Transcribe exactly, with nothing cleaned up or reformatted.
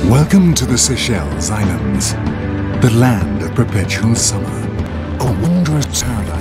Welcome to the Seychelles Islands, the land of perpetual summer, a wondrous paradise.